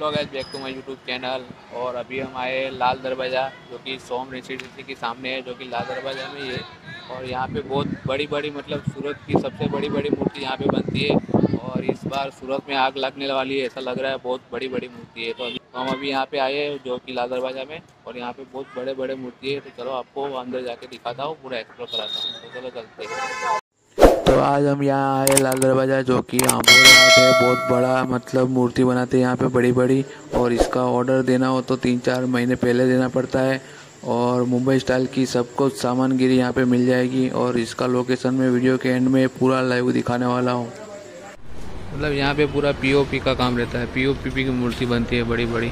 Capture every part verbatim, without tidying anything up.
Hello guys, back to my YouTube channel. और अभी हम आए लाल दरवाज़ा, जो कि सोम रेसिडेंसी के सामने है, जो कि लाल दरवाज़ा में ही है। और यहाँ पे बहुत बड़ी बड़ी मतलब सूरत की सबसे बड़ी बड़ी मूर्ति यहाँ पे बनती है। और इस बार सूरत में आग लगने वाली है, ऐसा लग रहा है। बहुत बड़ी बड़ी मूर्ति है। तो अभी तो हम अभी यहाँ पे आए हैं, जो कि लाल दरवाज़ा में। और यहाँ पे बहुत बड़े बड़े मूर्ति है। तो चलो आपको अंदर जाके दिखाता हूँ, पूरा एक्सप्लोर कराता हूँ। तो चलो चलते हैं। तो आज हम यहाँ आए लाल दरवाज़ा, जो कि आंबोर घाट है। बहुत बड़ा मतलब मूर्ति बनाते हैं यहाँ पे बड़ी बड़ी। और इसका ऑर्डर देना हो तो तीन चार महीने पहले देना पड़ता है। और मुंबई स्टाइल की सब कुछ सामानगिरी यहाँ पे मिल जाएगी। और इसका लोकेशन में वीडियो के एंड में पूरा लाइव दिखाने वाला हूँ। मतलब यहाँ पे पूरा पीओपी का काम रहता है। पीओपी की मूर्ति बनती है बड़ी बड़ी।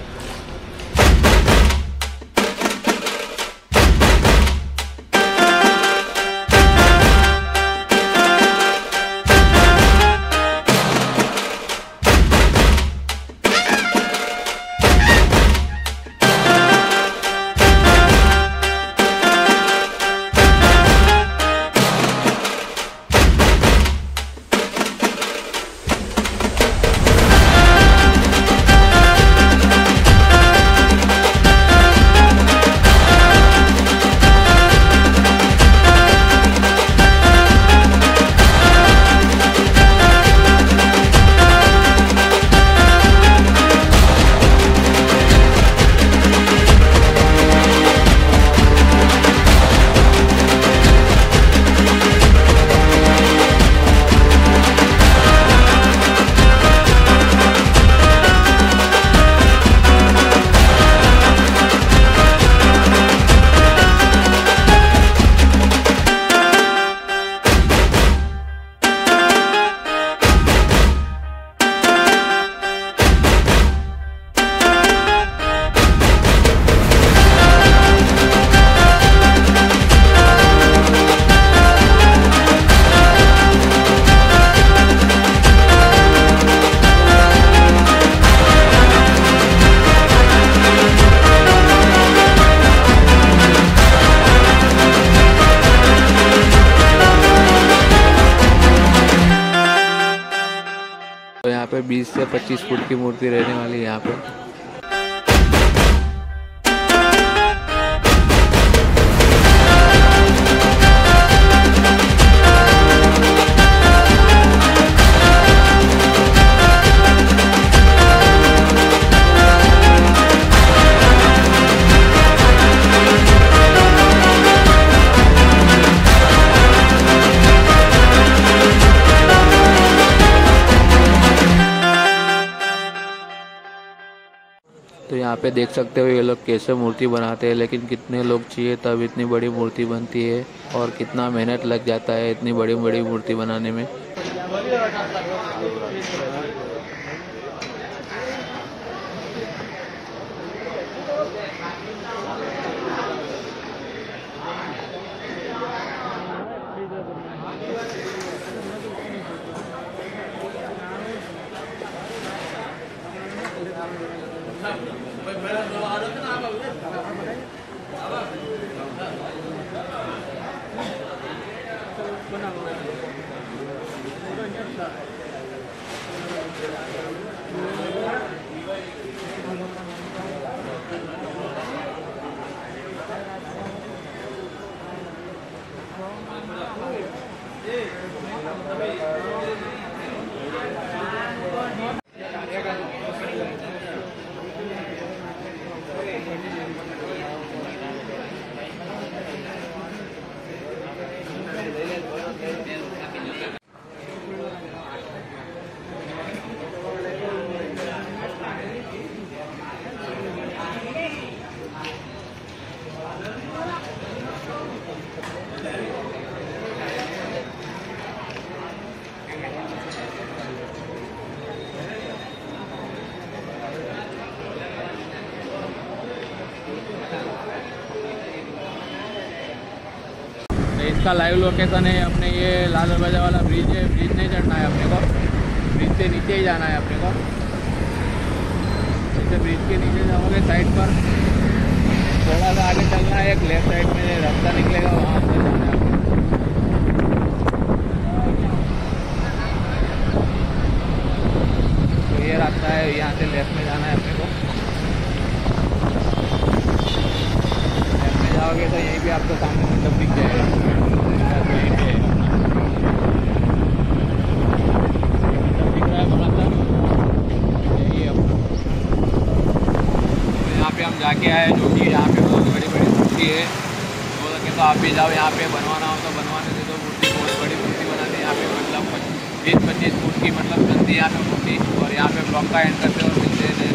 तो यहाँ पे बीस से पच्चीस फुट की मूर्ति रहने वाली है यहाँ पे। तो यहाँ पे देख सकते हो ये लोग कैसे मूर्ति बनाते हैं। लेकिन कितने लोग चाहिए तब इतनी बड़ी मूर्ति बनती है। और कितना मेहनत लग जाता है इतनी बड़ी बड़ी मूर्ति बनाने में। इसका लाइव लोकेशन है अपने ये लाल दरवाजा वाला ब्रिज है। ब्रिज नहीं चढ़ना है अपने को, ब्रिज से नीचे ही जाना है अपने को। जैसे ब्रिज के नीचे जाओगे साइड पर थोड़ा सा आगे चलना है, एक लेफ्ट साइड में रास्ता निकलेगा, वहाँ अंदर जाना है। तो ये रास्ता है है, यहाँ से लेफ्ट में जाना है अपने को। लेफ्ट में जाओगे तो यहीं पे आपको सामने मंडप दिख जाएगा, तो यहीं पे मंडप दिख रहा है बड़ा सा, यही अपना। तो यहाँ पे हम जाके आए, जो कि यहाँ पे बहुत बड़ी बड़ी मूर्ति है। हो सके तो आप भी जाओ, यहाँ पे बनवाना हो तो बनवाने दे दो मूर्ति, बहुत बड़ी मूर्ति बनाते हैं यहाँ पे, मतलब बीस पच्चीस फुट की मतलब बनती है यहाँ पे मूर्ति। और यहाँ पे ब्लॉक का एंड करते हो, मिलते हैं